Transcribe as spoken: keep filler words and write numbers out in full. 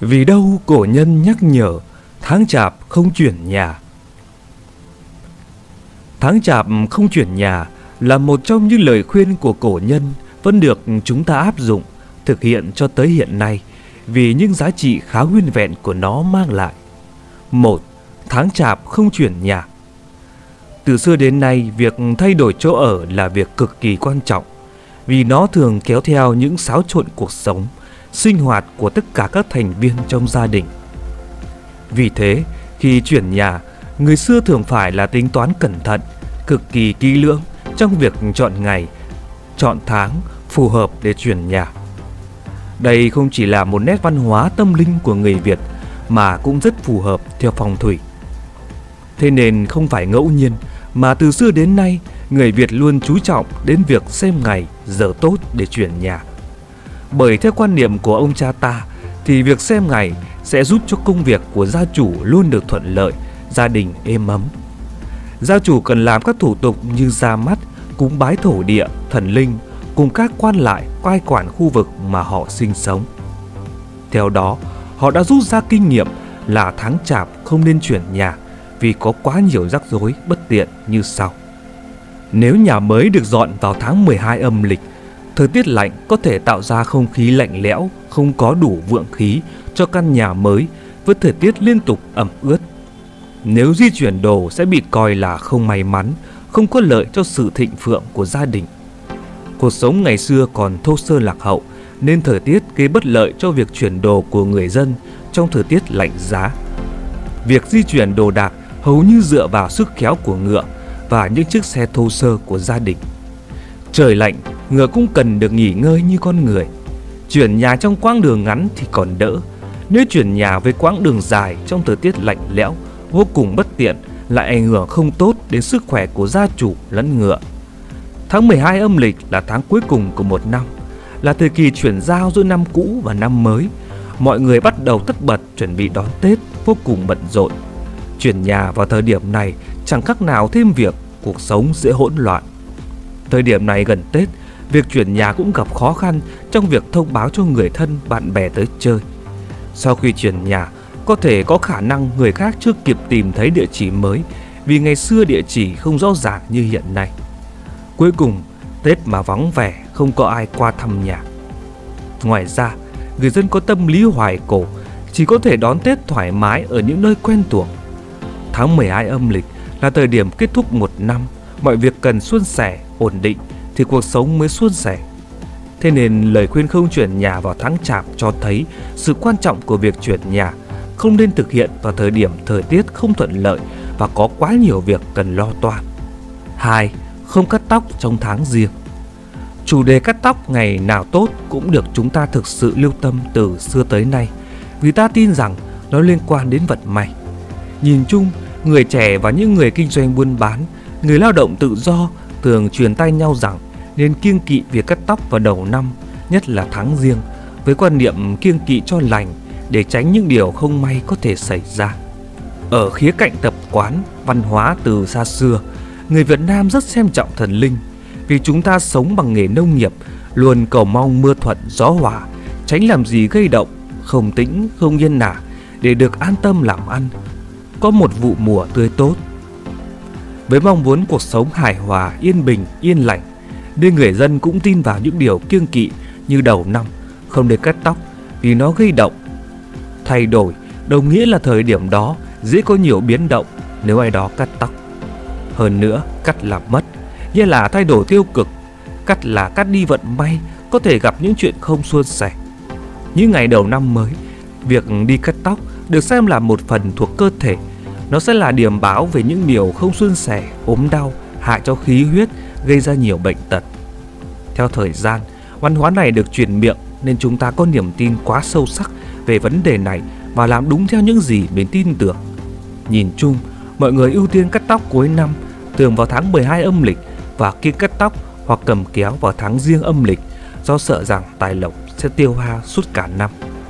Vì đâu cổ nhân nhắc nhở tháng chạp không chuyển nhà. Tháng chạp không chuyển nhà là một trong những lời khuyên của cổ nhân vẫn được chúng ta áp dụng, thực hiện cho tới hiện nay vì những giá trị khá nguyên vẹn của nó mang lại. Một. Tháng chạp không chuyển nhà. Từ xưa đến nay, việc thay đổi chỗ ở là việc cực kỳ quan trọng vì nó thường kéo theo những xáo trộn cuộc sống, sinh hoạt của tất cả các thành viên trong gia đình. Vì thế, khi chuyển nhà, người xưa thường phải là tính toán cẩn thận, cực kỳ kỹ lưỡng trong việc chọn ngày, chọn tháng phù hợp để chuyển nhà. Đây không chỉ là một nét văn hóa tâm linh của người Việt mà cũng rất phù hợp theo phong thủy. Thế nên không phải ngẫu nhiên mà từ xưa đến nay người Việt luôn chú trọng đến việc xem ngày, giờ tốt để chuyển nhà. Bởi theo quan niệm của ông cha ta thì việc xem ngày sẽ giúp cho công việc của gia chủ luôn được thuận lợi, gia đình êm ấm. Gia chủ cần làm các thủ tục như ra mắt, cúng bái thổ địa, thần linh cùng các quan lại cai quản khu vực mà họ sinh sống. Theo đó, họ đã rút ra kinh nghiệm là tháng chạp không nên chuyển nhà vì có quá nhiều rắc rối bất tiện như sau. Nếu nhà mới được dọn vào tháng mười hai âm lịch, thời tiết lạnh có thể tạo ra không khí lạnh lẽo, không có đủ vượng khí cho căn nhà mới với thời tiết liên tục ẩm ướt. Nếu di chuyển đồ sẽ bị coi là không may mắn, không có lợi cho sự thịnh vượng của gia đình. Cuộc sống ngày xưa còn thô sơ lạc hậu nên thời tiết gây bất lợi cho việc chuyển đồ của người dân trong thời tiết lạnh giá. Việc di chuyển đồ đạc hầu như dựa vào sức khéo của ngựa và những chiếc xe thô sơ của gia đình. Trời lạnh, ngựa cũng cần được nghỉ ngơi như con người. Chuyển nhà trong quãng đường ngắn thì còn đỡ. Nếu chuyển nhà với quãng đường dài trong thời tiết lạnh lẽo, vô cùng bất tiện, lại ảnh hưởng không tốt đến sức khỏe của gia chủ lẫn ngựa. Tháng mười hai âm lịch là tháng cuối cùng của một năm, là thời kỳ chuyển giao giữa năm cũ và năm mới. Mọi người bắt đầu tất bật chuẩn bị đón Tết, vô cùng bận rộn. Chuyển nhà vào thời điểm này chẳng khác nào thêm việc, cuộc sống dễ hỗn loạn. Thời điểm này gần Tết, việc chuyển nhà cũng gặp khó khăn trong việc thông báo cho người thân, bạn bè tới chơi. Sau khi chuyển nhà, có thể có khả năng người khác chưa kịp tìm thấy địa chỉ mới vì ngày xưa địa chỉ không rõ ràng như hiện nay. Cuối cùng, Tết mà vắng vẻ, không có ai qua thăm nhà. Ngoài ra, người dân có tâm lý hoài cổ, chỉ có thể đón Tết thoải mái ở những nơi quen thuộc. Tháng mười hai âm lịch là thời điểm kết thúc một năm, mọi việc cần suôn sẻ, ổn định thì cuộc sống mới suôn sẻ. Thế nên lời khuyên không chuyển nhà vào tháng chạp cho thấy sự quan trọng của việc chuyển nhà, không nên thực hiện vào thời điểm thời tiết không thuận lợi và có quá nhiều việc cần lo toan. Hai. Không cắt tóc trong tháng Giêng. Chủ đề cắt tóc ngày nào tốt cũng được chúng ta thực sự lưu tâm từ xưa tới nay, vì ta tin rằng nó liên quan đến vận may. Nhìn chung, người trẻ và những người kinh doanh buôn bán, người lao động tự do thường truyền tai nhau rằng nên kiêng kỵ việc cắt tóc vào đầu năm, nhất là tháng Giêng, với quan niệm kiêng kỵ cho lành để tránh những điều không may có thể xảy ra. Ở khía cạnh tập quán, văn hóa từ xa xưa, người Việt Nam rất xem trọng thần linh vì chúng ta sống bằng nghề nông nghiệp, luôn cầu mong mưa thuận gió hòa, tránh làm gì gây động, không tĩnh, không yên nả để được an tâm làm ăn, có một vụ mùa tươi tốt. Với mong muốn cuộc sống hài hòa, yên bình, yên lành, nên người dân cũng tin vào những điều kiêng kỵ như đầu năm không được cắt tóc vì nó gây động. Thay đổi đồng nghĩa là thời điểm đó dễ có nhiều biến động nếu ai đó cắt tóc. Hơn nữa, cắt là mất, nghĩa là thay đổi tiêu cực. Cắt là cắt đi vận may, có thể gặp những chuyện không suôn sẻ. Những ngày đầu năm mới, việc đi cắt tóc được xem là một phần thuộc cơ thể. Nó sẽ là điểm báo về những điều không suôn sẻ, ốm đau, hại cho khí huyết, gây ra nhiều bệnh tật. Theo thời gian, văn hóa này được truyền miệng nên chúng ta có niềm tin quá sâu sắc về vấn đề này và làm đúng theo những gì mình tin tưởng. Nhìn chung, mọi người ưu tiên cắt tóc cuối năm, thường vào tháng mười hai âm lịch, và kiêng cắt tóc hoặc cầm kéo vào tháng Giêng âm lịch do sợ rằng tài lộc sẽ tiêu hao suốt cả năm.